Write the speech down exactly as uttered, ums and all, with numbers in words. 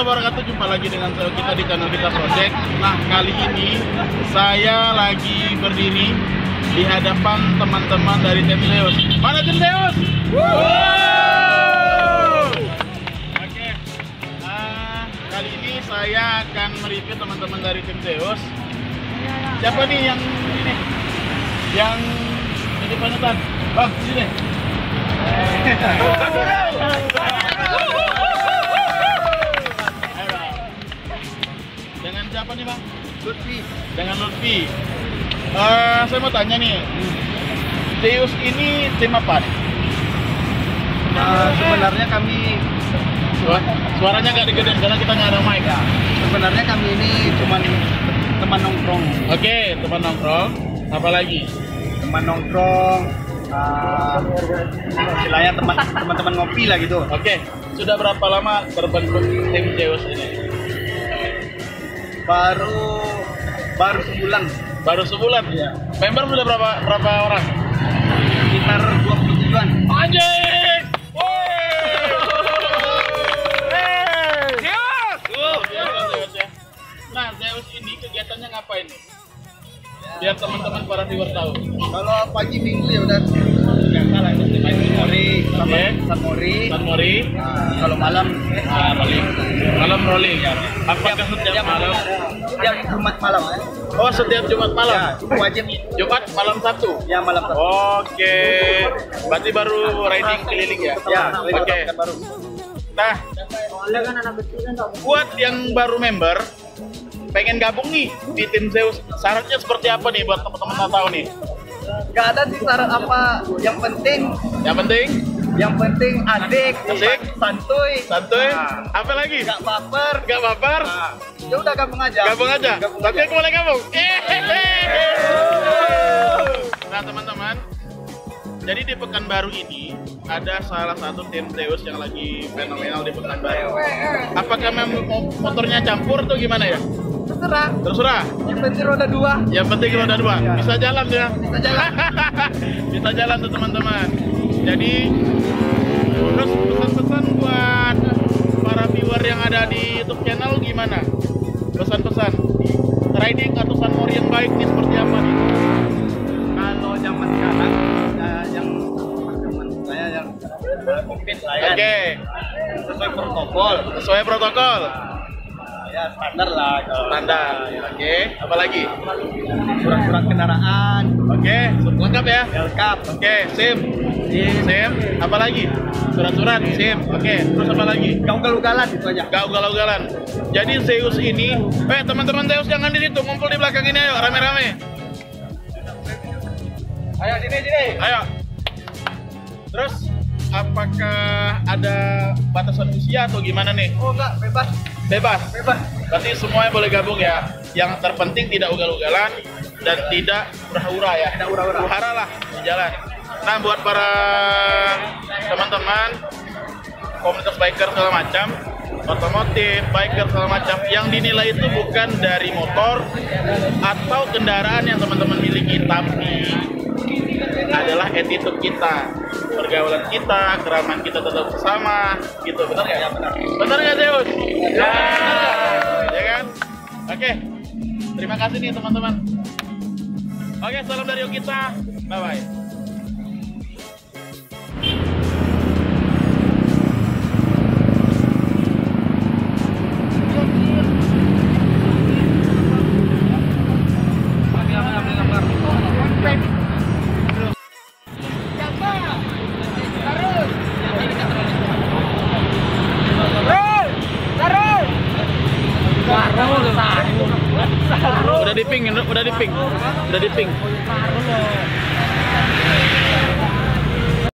warahmatullahi wabarakatuh. Jumpa lagi dengan kita di channel kita Project. Nah, kali ini saya lagi berdiri di hadapan teman-teman dari tim Zeus. Mana tim Zeus? Wow! Oke. Uh, kali ini saya akan mereview teman-teman dari tim Zeus. Siapa nih yang ini? Yang jadi panutan? Bang, sini. Dengan siapa nih, Bang? Lutfi. Dengan Lutfi. Uh, saya mau tanya nih, Zeus ini tim apa nih? Nah, sebenarnya kami Suaranya nggak digedein karena kita nggak ada mic. ya, sebenarnya kami ini cuman teman nongkrong. Oke, teman nongkrong. Apa lagi? Teman nongkrong. Uh, istilahnya teman teman-teman ngopi lah gitu. Oke, sudah berapa lama terbentuk tim Zeus ini? Baru baru sebulan. Baru sebulan ya. Member sudah berapa berapa orang? Sekitar dua puluh tujuan. Anjing! Nah, Zeus ini kegiatannya ngapain nih? Biar teman-teman para viewer tahu. Kalau pagi minggu ya udah biasa lah, itu main mori sama Oke. San Mori. San Mori. Nah, kalau malam Ah, rolling. Malam rolling. Apakah setiap malam? setiap Jumat malam ya. Oh, setiap Jumat malam. Ya, itu wajib. Jumat malam Sabtu. Ya malam Sabtu. Oke. Berarti baru riding keliling ya? Ya, Oke. baru. Nah, buat yang baru member, pengen gabung nih di tim Zeus, syaratnya seperti apa nih buat teman-teman yang tahu nih? Gak ada sih syarat apa, yang penting Yang penting yang penting adik, Asik. santuy, santuy. Nah. Apa lagi? gak baper. Gak baper. Nah, ya udah gabung aja. Gabung aja. Gabung Tapi aja. aku boleh gabung. Hehehe. Nah, teman-teman, jadi di Pekanbaru ini ada salah satu tim Zeus yang lagi fenomenal di Pekanbaru. Apakah memang motornya campur atau gimana ya? Terserah. Terserah. Yang penting roda dua. Yang penting roda dua. Ya. Bisa jalan ya. Bisa jalan. Bisa jalan tuh teman-teman. Jadi terus pesan-pesan buat para viewer yang ada di YouTube channel gimana? Pesan-pesan riding atau San Mori yang baik nih seperti apa nih? Kalau zaman sekarang ya, yang teman saya yang covid lah ya. Oke, Sesuai protokol. sesuai protokol. Ya standar lah. kalau- Standar. Oke, apa lagi? Surat-surat kendaraan. Oke, lengkap ya? Ya, lengkap. Oke, SIM. SIM, apa lagi? Surat-surat, SIM. Oke, terus apa lagi? Gak ugal-ugalan itu aja. Gak ugal-ugalan. Jadi Zeus ini, eh teman-teman Zeus jangan di situ, ngumpul di belakang ini ayo, rame-rame. Ayo sini sini. Ayo. Terus apakah ada batasan usia atau gimana nih? Oh enggak, bebas. Bebas. Bebas. Berarti semuanya boleh gabung ya. Yang terpenting tidak ugal-ugalan dan tidak hura-hura ya. Tidak hura-hura. Hura lah di jalan. Nah, buat para teman-teman komunitas biker segala macam, otomotif, biker segala macam, yang dinilai itu bukan dari motor atau kendaraan yang teman-teman miliki, tapi adalah attitude kita, pergaulan kita, keramahan kita tetap bersama, gitu. Benar nggak? Ya benar. Benar nggak, Zeus? Ya. Benar nggak? Ya kan? Oke. Terima kasih nih teman-teman. Oke, salam dari kita. Bye bye. Udah di ping, udah di ping, udah di ping.